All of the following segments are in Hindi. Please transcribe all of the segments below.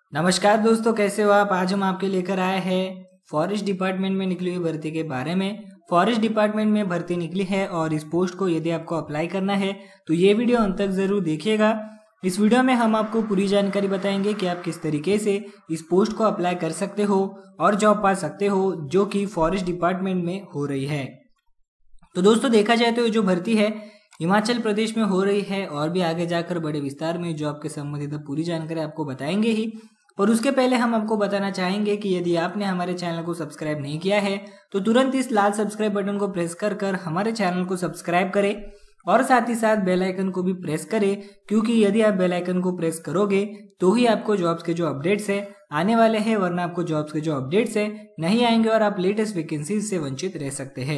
नमस्कार दोस्तों, कैसे हो आप। आज हम आपके लेकर आए हैं फॉरेस्ट डिपार्टमेंट में निकली हुई भर्ती के बारे में। फॉरेस्ट डिपार्टमेंट में भर्ती निकली है और इस पोस्ट को यदि आपको अप्लाई करना है तो ये वीडियो अंत तक जरूर देखिएगा। इस वीडियो में हम आपको पूरी जानकारी बताएंगे कि आप किस तरीके से इस पोस्ट को अप्लाई कर सकते हो और जॉब पा सकते हो जो कि फॉरेस्ट डिपार्टमेंट में हो रही है। तो दोस्तों, देखा जाए तो जो भर्ती है हिमाचल प्रदेश में हो रही है और भी आगे जाकर बड़े विस्तार में जॉब के संबंधित पूरी जानकारी आपको बताएंगे ही। पर उसके पहले हम आपको बताना चाहेंगे कि यदि आपने हमारे चैनल को सब्सक्राइब नहीं किया है तो तुरंत इस लाल सब्सक्राइब बटन को प्रेस कर हमारे चैनल को सब्सक्राइब करें और साथ ही साथ बेल आइकन को भी प्रेस करें, क्योंकि यदि आप बेल आइकन को प्रेस करोगे तो ही आपको जॉब्स के जो अपडेट्स है आने वाले हैं, वरना आपको जॉब्स के जो अपडेट्स है नहीं आएंगे और आप लेटेस्ट वैकेंसीज से वंचित रह सकते हैं।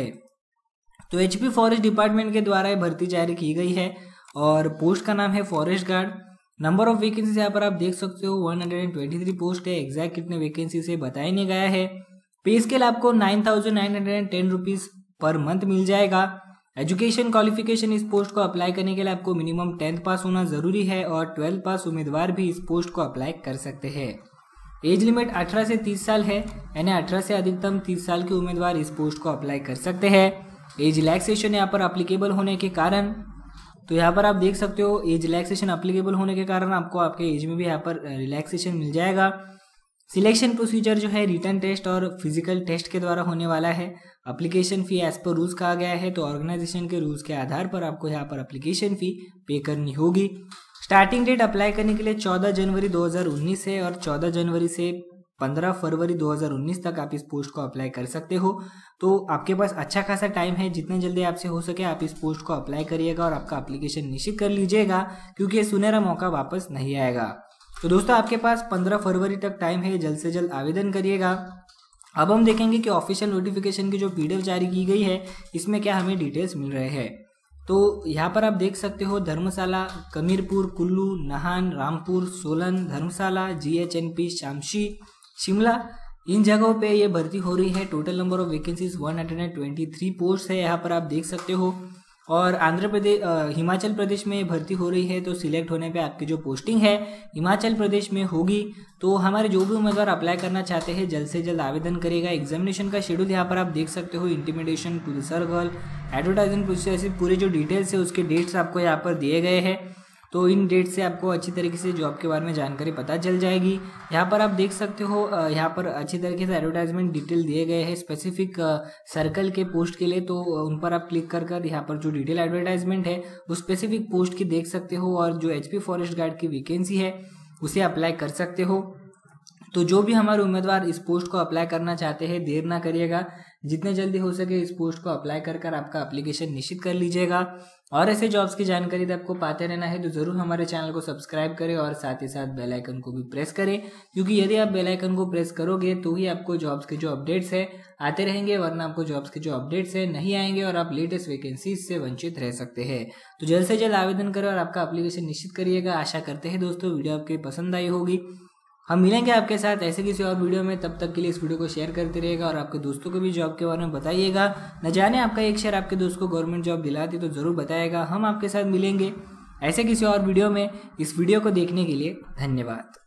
तो एचपी फॉरेस्ट डिपार्टमेंट के द्वारा ये भर्ती जारी की गई है और पोस्ट का नाम है forest guard. Number of vacancies यहाँ पर आप देख सकते हो 123 पोस्ट है। एग्जैक्ट कितने वैकेंसी से बताया नहीं गया है। पे स्केल आपको 9,910 रुपीज पर मंथ मिल जाएगा। एजुकेशन क्वालिफिकेशन इस पोस्ट को अप्लाई करने के लिए आपको मिनिमम 10th पास होना जरूरी है और 12th पास उम्मीदवार भी इस पोस्ट को अप्लाई कर सकते हैं। एज लिमिट 18 से 30 साल है, यानी 18 से अधिकतम 30 साल के उम्मीदवार इस पोस्ट को अप्लाई कर सकते हैं। एज रिलैक्सेशन यहाँ पर अप्लीकेबल होने के कारण, तो यहाँ पर आप देख सकते हो एज रिलैक्सेशन अप्लीकेबल होने के कारण आपको आपके एज में भी यहाँ पर रिलैक्सेशन मिल जाएगा। सिलेक्शन प्रोसीजर जो है रिटन टेस्ट और फिजिकल टेस्ट के द्वारा होने वाला है। Application fee as per rules कहा गया है, तो ऑर्गेनाइजेशन के रूल्स के आधार पर आपको यहाँ पर एप्लीकेशन फी पे करनी होगी। स्टार्टिंग डेट अप्लाई करने के लिए 14 जनवरी 2019 है और 14 जनवरी से 15 फरवरी 2019 तक आप इस पोस्ट को अप्लाई कर सकते हो। तो आपके पास अच्छा खासा टाइम है, जितने जल्दी आपसे हो सके आप इस पोस्ट को अप्लाई करिएगा और आपका एप्लीकेशन निश्चित कर लीजिएगा, क्योंकि ये सुनहरा मौका वापस नहीं आएगा। तो दोस्तों, आपके पास 15 फरवरी तक टाइम है, जल्द से जल्द आवेदन करिएगा। अब हम देखेंगे कि ऑफिशियल नोटिफिकेशन की जो PDF जारी की गई है इसमें क्या हमें डिटेल्स मिल रहे हैं। तो यहाँ पर आप देख सकते हो धर्मशाला, कमीरपुर, कुल्लू, नाहन, रामपुर, सोलन, धर्मशाला, GHNP, शामशी, शिमला, इन जगहों पे ये भर्ती हो रही है। Total number of vacancies 123 post है, यहाँ पर आप देख सकते हो। और आंध्र प्रदेश, हिमाचल प्रदेश में भर्ती हो रही है। तो सिलेक्ट होने पे आपकी जो पोस्टिंग है हिमाचल प्रदेश में होगी। तो हमारे जो भी उम्मीदवार अप्लाई करना चाहते हैं जल्द से जल्द आवेदन करेगा। एग्जामिनेशन का शेड्यूल यहाँ पर आप देख सकते हो। Intimidation, police circle, advertisement process, पूरे जो डिटेल्स है उसके डेट्स आपको यहाँ पर दिए गए हैं। तो इन डेट से आपको अच्छी तरीके से जॉब के बारे में जानकारी पता चल जाएगी। यहाँ पर आप देख सकते हो, यहाँ पर अच्छी तरीके से एडवर्टाइजमेंट डिटेल दिए गए हैं स्पेसिफिक सर्कल के पोस्ट के लिए। तो उन पर आप क्लिक कर यहाँ पर जो डिटेल एडवर्टाइजमेंट है उस स्पेसिफिक पोस्ट की देख सकते हो और जो एचपी फॉरेस्ट गार्ड की वैकेंसी है उसे अप्लाई कर सकते हो। तो जो भी हमारे उम्मीदवार इस पोस्ट को अप्लाई करना चाहते हैं देर ना करिएगा, जितने जल्दी हो सके इस पोस्ट को अप्लाई कर आपका एप्लीकेशन निश्चित कर लीजिएगा। और ऐसे जॉब्स की जानकारी आपको पाते रहना है तो जरूर हमारे चैनल को सब्सक्राइब करें और साथ ही साथ बेल आइकन को भी प्रेस करें, क्योंकि यदि आप बेल आइकन को प्रेस करोगे तो ही आपको जॉब्स के जो अपडेट्स है आते रहेंगे, वरना आपको जॉब्स के जो अपडेट्स है नहीं आएंगे और आप लेटेस्ट वैकेंसीज से वंचित रह सकते हैं। तो जल्द से जल्द आवेदन करें और आपका एप्लीकेशन निश्चित करिएगा। आशा करते हैं दोस्तों वीडियो आपके पसंद आई होगी। हम मिलेंगे आपके साथ ऐसे किसी और वीडियो में, तब तक के लिए इस वीडियो को शेयर करते रहिएगा और आपके दोस्तों को भी जॉब के बारे में बताइएगा। न जाने आपका एक शेयर आपके दोस्त को गवर्नमेंट जॉब दिलाती तो जरूर बताएगा। हम आपके साथ मिलेंगे ऐसे किसी और वीडियो में। इस वीडियो को देखने के लिए धन्यवाद।